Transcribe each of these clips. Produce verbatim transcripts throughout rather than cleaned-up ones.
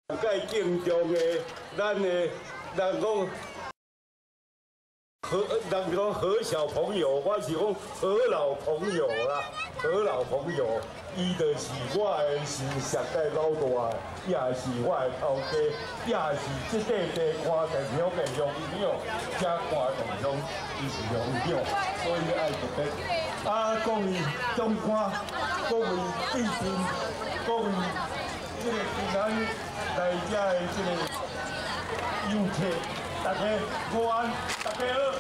介敬重的，咱的人讲和人讲和小朋友，我是讲和老朋友啦，和老朋友，伊就是我的是上界老大，也是我的头家，也是即块地看电影的龙鸟，加看电影伊是龙鸟，所以爱特别。啊，各位中官，各位贵宾，各位即个今仔来遮的即个游客，大家午安，大家好。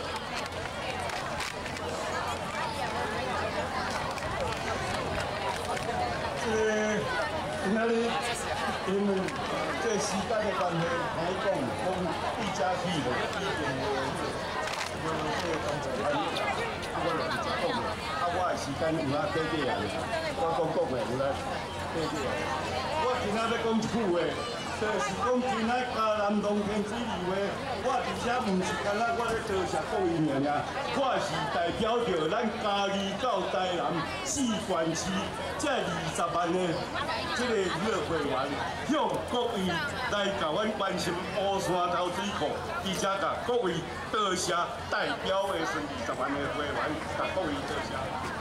即个今仔日因为这时间的关系，来讲讲一家去的，已经有有这个工作安尼，啊，我就直接讲了，啊，我的时间有哪短短啊？我讲讲的有哪短短啊？我今仔要讲一句话。就是讲，今仔嘉南农田水利会，我而且唔是干那我咧多谢各位尔尔，我是代表着咱嘉义到台南四县市这二十万的这个娱乐会员，向各位来甲阮关心乌山头水库，而且甲各位多谢代表的是二十万的会员，甲各位多谢。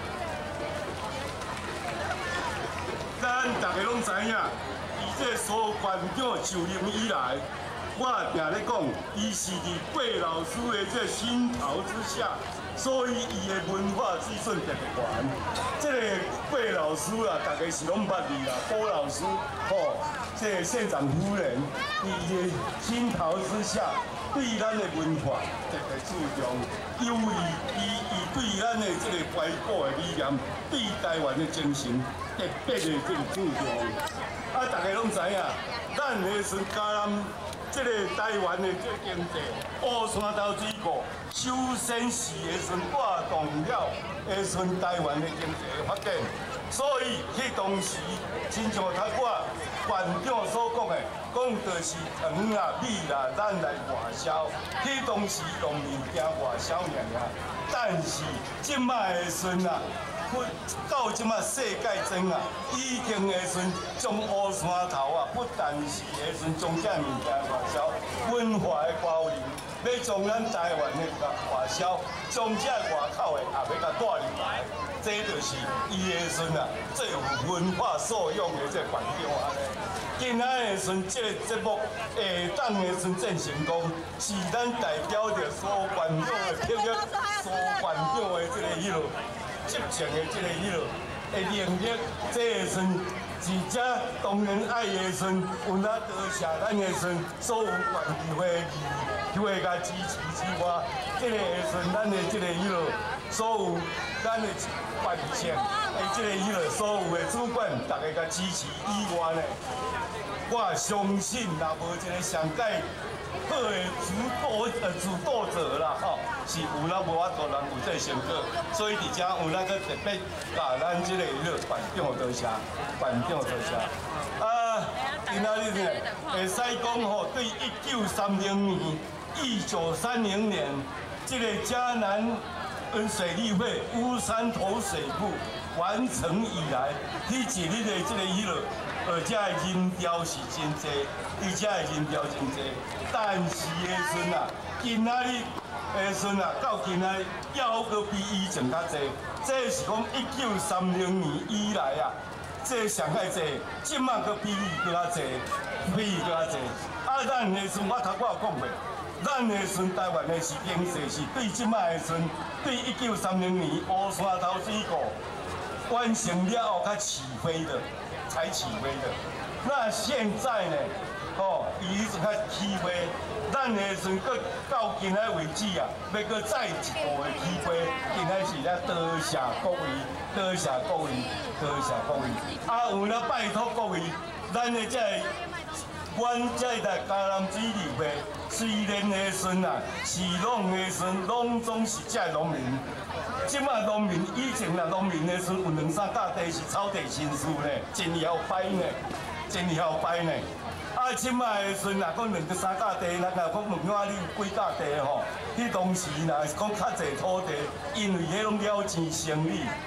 咱大家拢知影。这苏馆长就任以来，我定咧讲，伊是伫贝老师的这熏陶之下，所以伊的文化资讯特别悬。这个贝老师啊，大家是拢捌伊啦，郭老师吼，这个县长夫人，伊的熏陶之下，对咱的文化特别注重，因为伊伊对咱的这个怀古的理念，对台湾的精神特别的这个注重。啊，大家拢知影，咱的是嘉南这个台湾的这个经济，乌山头水库首先是的时挂动了的时台湾的经济的发展，所以迄当时亲像头我馆长所讲的，讲就是糖啦、米啦，咱来外销。迄当时农民惊外销尔尔，但是即摆的时啊。到即马世界争啊，已经的时将乌山头啊，不但是的时将这物件外销，文化的交流，要将咱台湾的甲外销，将这外口的也要甲带入来，这就是伊的时啊，最有文化素养的这环境安尼。今仔的时这个节目下当的时进成功，是咱代表着苏馆长的特约，苏馆长的这个迄落。执政的这个迄落的能力，这个阵是遮当然爱的阵，有哪多谢咱的阵所有管理会议会甲支持之外，这个阵咱的这个迄落所有咱的管线的这个迄落所有的主管，大家甲支持以外呢，我相信若无一个上届。好的主导呃主导者啦，吼，是有咱无法度人有这成果，所以伫遮有咱个特别甲咱即个迄个馆长多谢，馆长多谢。啊，今仔日呢，会使讲吼，对一九三零年、一九三零年，这个嘉南水利会乌山头水库完成以来，迄一日的这个迄落。而且人潮是真济，而且人潮真济，但是的时啊，今仔日的时啊，到今仔日还阁比以前较济。这是讲一九三零年以来啊，这上海济，即马阁比伊搁较济，比伊搁较济。啊，咱的时我头我有讲过，咱的时台湾的是经济是对即马的时，对一九三零年乌山头水库完成了后较起飞的。才起飞的，那现在呢？哦，伊一直较起飞，咱的时个到今仔为止啊，要搁再一步的起飞，今仔是咧多谢各位，多谢各位，多谢各位。啊，有咧拜托各位，咱的这阮这个嘉南水利会，虽然的时啊，是拢的时拢总是这农民。即马农民以前啦，农民的时有两三架地是草地新树呢，真摇摆呢，真摇摆呢。啊，即马的时若讲两三架地，咱若讲问我你有几架地吼？迄当时若是讲较济土地，因为迄拢了钱生意，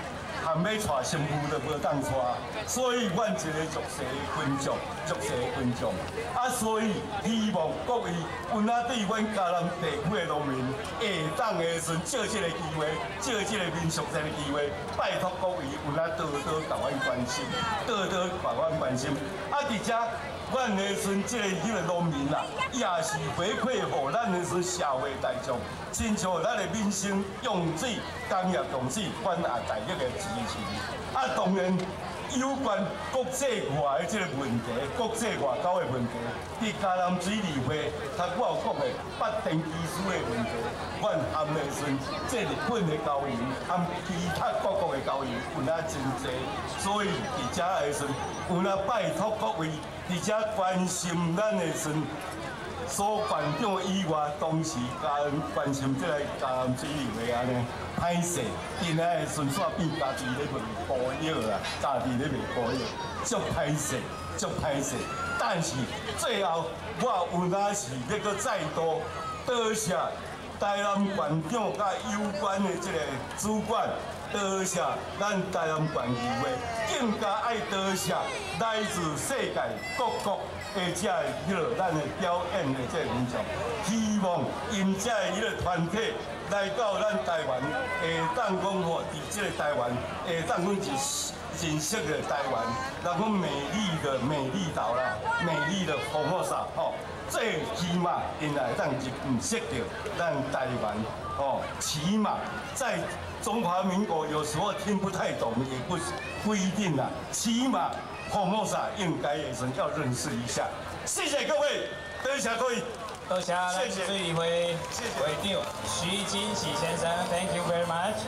含要带新妇都无当带，所以阮一个足细群众，足细群众，啊，所以希望各位有哪对阮嘉南地区的农民下当的时阵，借这个机会，借这个民俗节的机会，拜托各位有哪多多甲阮关心，多多甲阮关心。啊，而且阮的时这个迄个农民啦，也是回馈予咱的时社会大众，亲像咱的民生用水、工业用水，阮也大力的支持。啊，当然。有关国际外的这个问题，国际外交的问题，伫嘉南水利会，他我有讲的八定技术的问题，阮含的时阵，这日本的交易，含其他各国的交易有哪真济，所以伫遮的时阵，有哪拜托各位伫遮关心咱的时阵。所县长以外，当时加关心这个嘉南水利会安尼歹势，今仔的顺煞变家己咧卖保药啦，家己咧卖保药，足歹势，足歹势。但是最后我有哪是要搁再度多谢台南县长甲有关的这个主管。多谢咱台南县议会，更加爱多谢来自世界各国的这迄落咱的表演的这民众，希望因这迄个团体来到咱台湾，会当讲吼，伫这个台湾会当讲是认识的台湾，然后美丽的美丽岛啦，美丽的福摩沙吼。最起码因来当认识到咱台湾哦，起码在中华民国有时候听不太懂，也不不一定啦。起码福摩沙应该也是要认识一下。谢谢各位，多谢各位， 多谢咱水利会会长徐金喜先生 ，Thank you very much。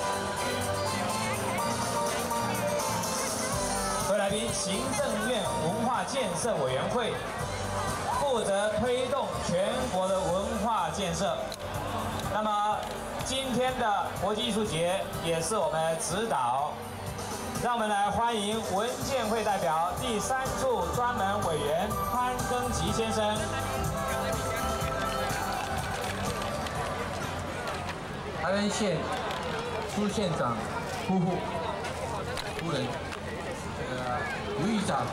各位来宾，行政院文化建设委员会。负责推动全国的文化建设。那么今天的国际艺术节也是我们指导，让我们来欢迎文建会代表第三处专门委员潘庚吉先生。 台南县苏县长夫妇夫人，这个吴议长。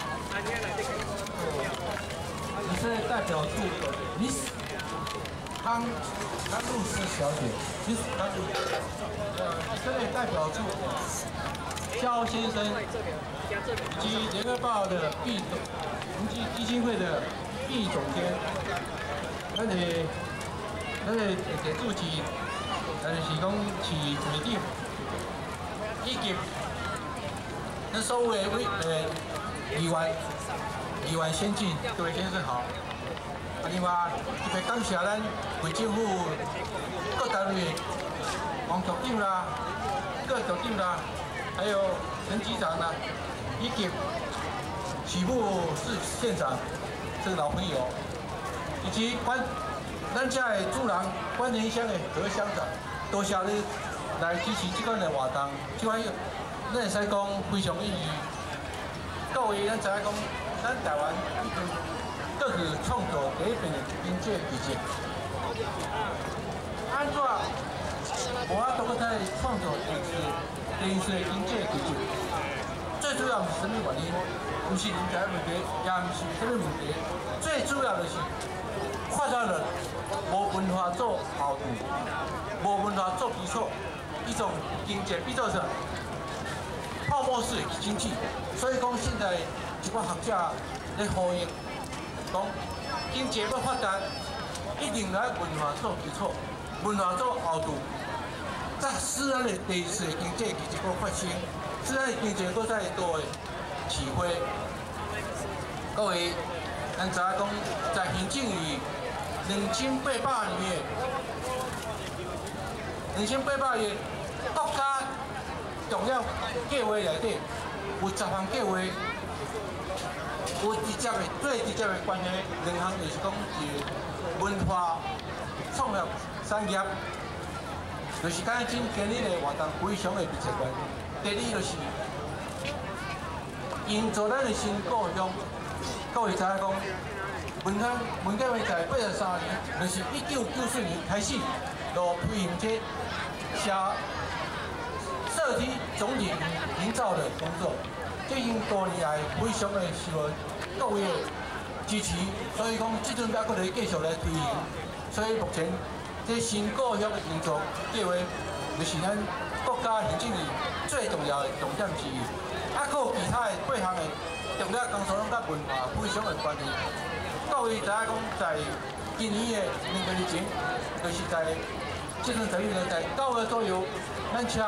以色列代表处 Miss 康康露丝小姐 ，Miss 康露，呃，以色列代表处肖先生，以及联合报的毕总，国际基金会的毕总监，咱个咱个地主是，咱是讲是会长，以及咱所有的委呃议员。议员先进，各位先生好。啊，另外特别感谢咱卫政府各单位王局长啦、各局长啦，还有陈局长啦，以及许部市县长这个老朋友，以及关咱遮的主人关田乡的何乡长，多谢你来支持这款的活动，这款咱会使讲非常意义。各位，咱知影讲。咱台湾已经各自创造第一片的经济奇迹。安怎无法度再创造第二次、第二次的经济奇迹？最主要是什么原因？不是人才问题，也不是什么问题，最主要的是发展了无文化做后盾，无文化做基础，一种经济比较上泡沫式经济。所以讲现在。一寡学者咧呼吁，讲经济要发展，一定来文化做基础，文化做后盾，再使咱的第二次的经济奇迹个发生，使咱的经济个再多的起飞。各位，咱知影讲，在行政于两千八百年的两千八百年国家重要计划内底，有十项计划。有直接的、最直接的关系，两项就是讲是文化创业产业，就是讲今今日的活动非常的密切关。第二就是营造咱的新故乡。各位知影讲，文康文建会在八十三年，就是一九九四年开始，就推行这社社社区总体营造的工作，这已经多年来非常的受各位支持，所以讲这阵要搁来继续来推行。所以目前这新故乡的营造计划，就是咱国家行政院最重要的重点之一。啊，还有其他的八项的重要工作，拢甲文化非常的关联。各位知影讲，在今年的两个月前，就是在这阵十一月在九月左右，咱请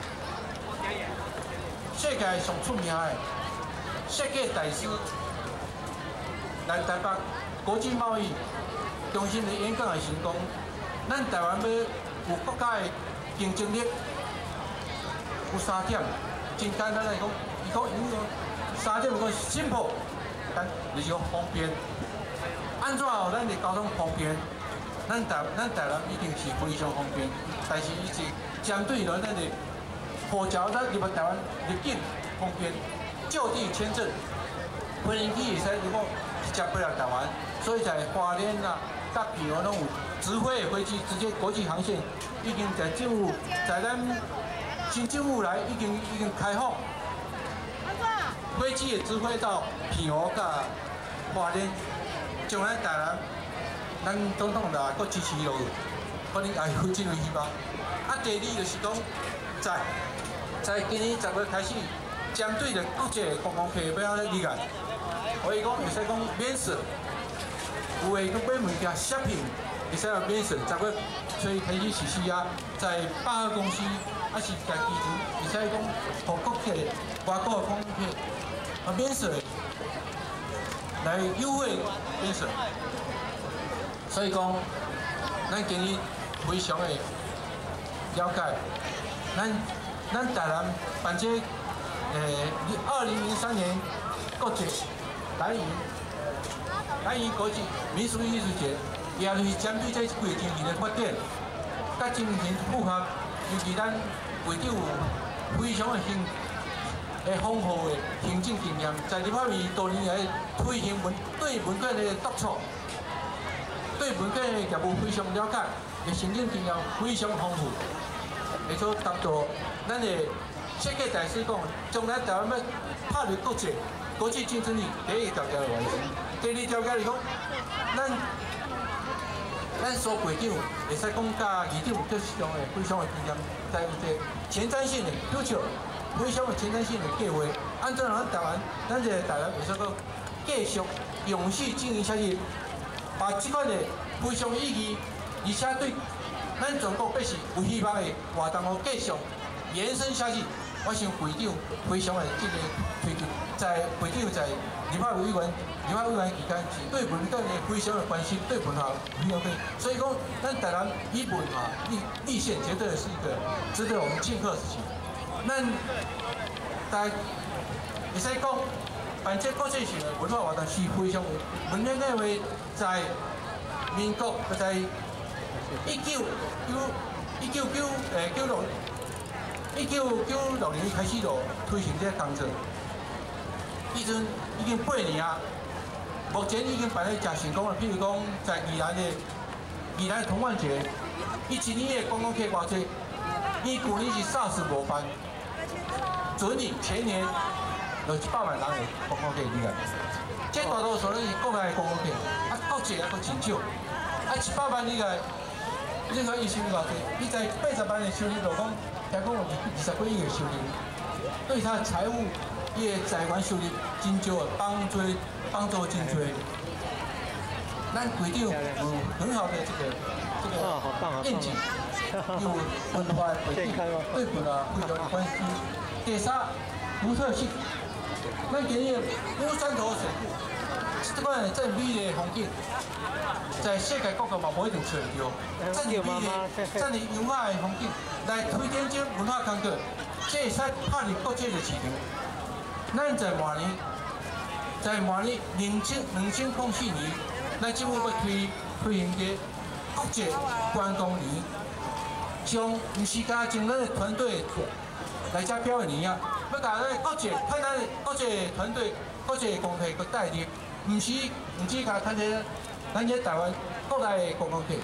世界上出名的设计大师来台北国际贸易中心的演讲的成功，咱台湾要有国家的竞争力，有三点，真简单来讲，伊讲伊讲三点讲simple，但就是讲方便。安怎让咱的交通方便？咱台咱台湾已经是非常方便，但是伊是针对了咱的护照，咱入台湾入境方便，就地签证，飞机会使如果直接飞来台湾，所以在花莲啊、甲屏东拢有直飞的飞机，直接国际航线已经在政府在咱新政府来已经已经开放，飞机会直飞到屏东甲花莲。将来台南，咱总统啦，搁支持落去，可能也有这个希望。啊，第二就是讲，在在今年十月开始，针对着国际观光客要安怎理解，可以讲会使讲免税，有诶去买物件 shopping 会使有免税，十月初开始实施啊，在百货公司啊是在基层会使讲，互国客、外国观光客啊免税。来优惠免税，所以讲，咱今日非常的了解，咱咱台南办这诶二零零三年国际台语台语国际民俗艺术节，也就是针对这几个情形的发展，甲精神符合，尤其咱会长有非常的兴。诶，丰富的行政经验，在这方面多年来推行文对文件的督促，对文件的业务非常了解，嘅行政经验非常丰富，会所达到咱的设计大师讲，将来台湾要踏入国际国际竞争力，第一条件完成，第二条件是讲，咱咱所会长会使讲甲议长非常的非常的经验，在有一个前瞻性的要求。非常有前瞻性的计划，按照咱台湾，咱这个台湾会说个继续永续经营下去，把这款的非常有意义，而且对咱全国表示有希望的活动哦继续延伸下去。我想会长非常的这个推进，在会长在立法委员、立法委员期间是对文件的非常的关心，对文化非常的，所以讲咱台湾以文化立立宪，绝对是一个值得我们庆贺的事情。咱在会使讲，办这国际性的文化活动是非常有。文件计划在民国在一九九一九九诶九六一九九六年开始就推行这个工作，迄阵已经八年啊。目前已经办得真成功了，譬如讲在宜兰的宜兰童玩节，伊一年的观光客偌济，伊去年是 SARS 无办。准你前年有一百万人的观光客入来，这大多数咧是国内的观光客，啊国际啊佫真少，啊一百万入来，你看伊收入偌济？伊在八十万的收入，就讲听讲有二十几亿的收入，对他的财务、伊的财源收入真少的帮助帮助真多。咱会长有很好的这个这个愿景，有文化的培育，对文化非常的关心。第三，独特性。咱今日乌山头水库，这款这美丽的风景，在世界各国嘛无一定找得到。这么美丽、这么优雅的风景，来推展这文化工作，这会使踏入国际的市场。咱在明年，在明年两千两千零四年，咱政府要推推行个国际观光年，将唔是甲从咱的团队。来遮表演年啊，要甲咱国际看咱国际团队、国际观光客佮带入，毋是毋只甲看这咱这台湾国内的观光客，啊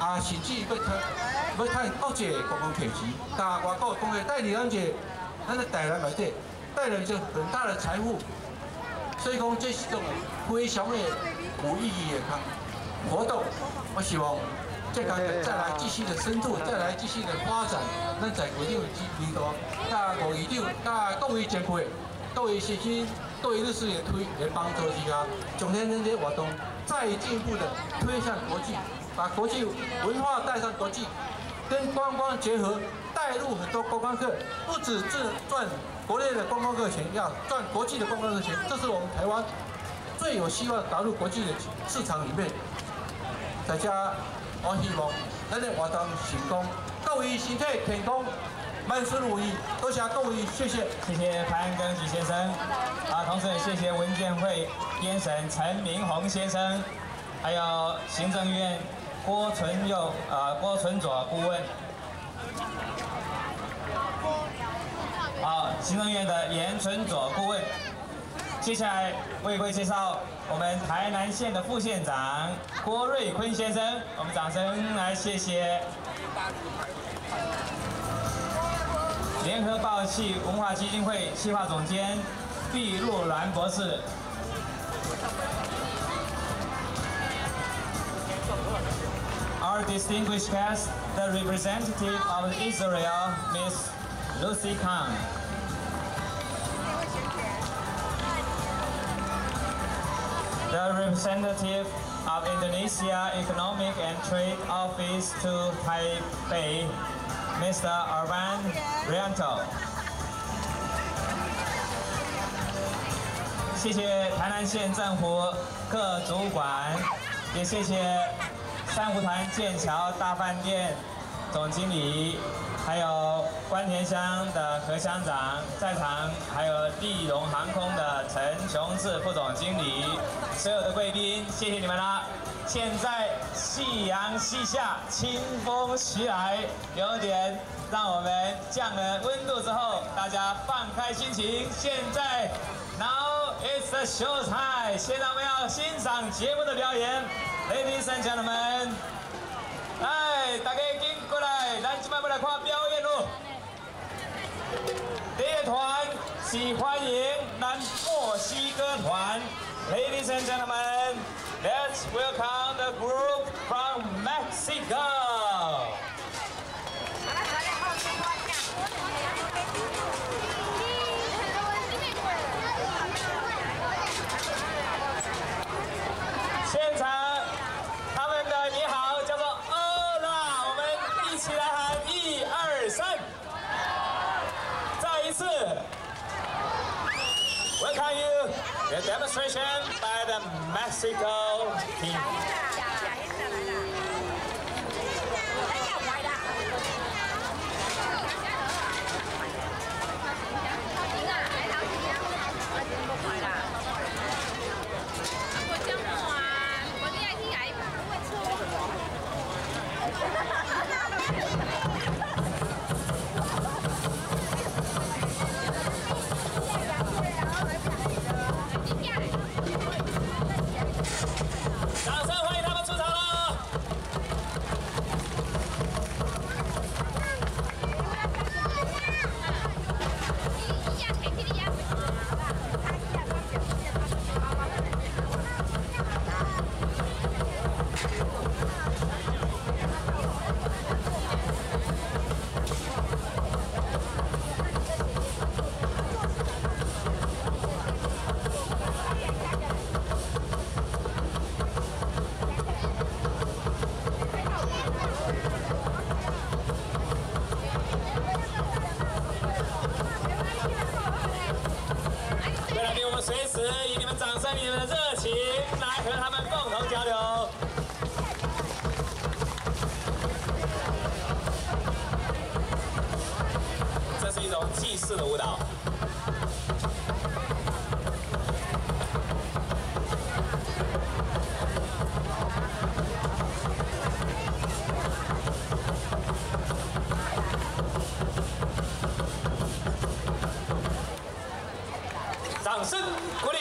啊，甚至要看要看国际的观光客池，甲外国观光带领咱这咱的台湾内底带来这很大的财富。所以讲，这是种非常的有意义的活动。我希望这个再来继续的深度，再来继续的发展。咱在国长领导，甲吴议长，甲各位前辈、各位学生、各位律师的推的帮助之下，将咱这些活动再进一步的推向国际，把国际文化带上国际，跟观光结合，带入很多观光客，不只是赚国内的观光客钱，要赚国际的观光客钱，这是我们台湾最有希望打入国际的市场里面。大家，我希望咱的活动成功，各位身体健康，万事如意。多谢各位，谢谢。 谢谢潘庚吉先生，啊，同时也谢谢文建会编审陈明宏先生，还有行政院郭纯佑呃郭纯佐顾问。好，行政院的严纯佐顾问。接下来为各位介绍我们台南县的副县长郭瑞坤先生，我们掌声来谢谢。联合报系文化基金会企划总监毕若兰博士。Our distinguished guest, the representative of Israel, Miss Lucy Kang. The representative of Indonesia Economic and Trade Office to Taipei, Mister Arvan Rianto. 谢谢台南县政府各主管，也谢谢珊瑚潭剑桥大饭店总经理，还有关田乡的何乡长，在场还有立荣航空的陈雄志副总经理，所有的贵宾，谢谢你们啦！现在夕阳西下，清风袭来，有点让我们降了温度之后，大家放开心情。现在 ，Now it's the show time， 现在我们要欣赏节目的表演 ，Ladies and gentlemen， 来，大家紧过来，咱今摆要来看表演咯。第一团是欢迎南墨西哥团 ，Ladies and gentlemen。Let's welcome the group from Mexico. 现场他们的你好叫做欧拉，我们一起来喊一二三，再一次 ，Welcome you. The demonstration by the Mexico team. 掌声欢迎他们出场喽！各位来宾，我们随时以你们掌声、以你们的热情来和他们共同交流。这是一种祭祀的舞蹈。掌声鼓励。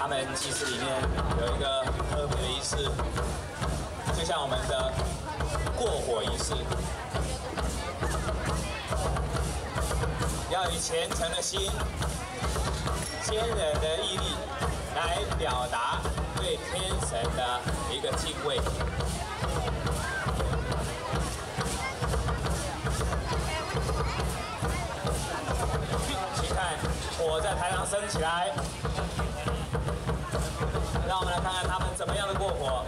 他们祭祀里面有一个特别的仪式，就像我们的过火仪式，要以虔诚的心、坚韧的毅力来表达对天神的一个敬畏。 火在台上升起来，让我们来看看他们怎么样的过火。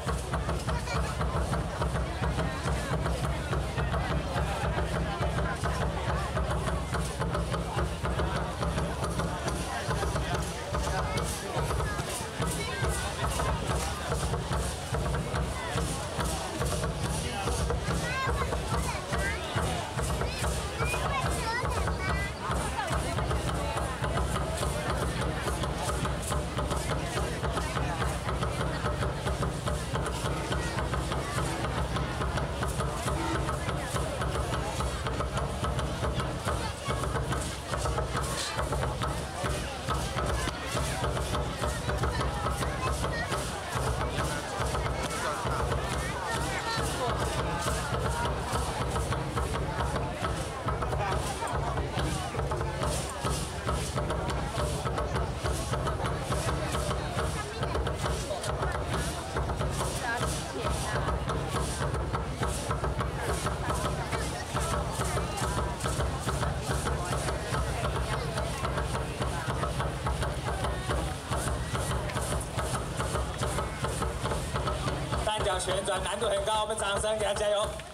旋转难度很高，我们掌声给他加油！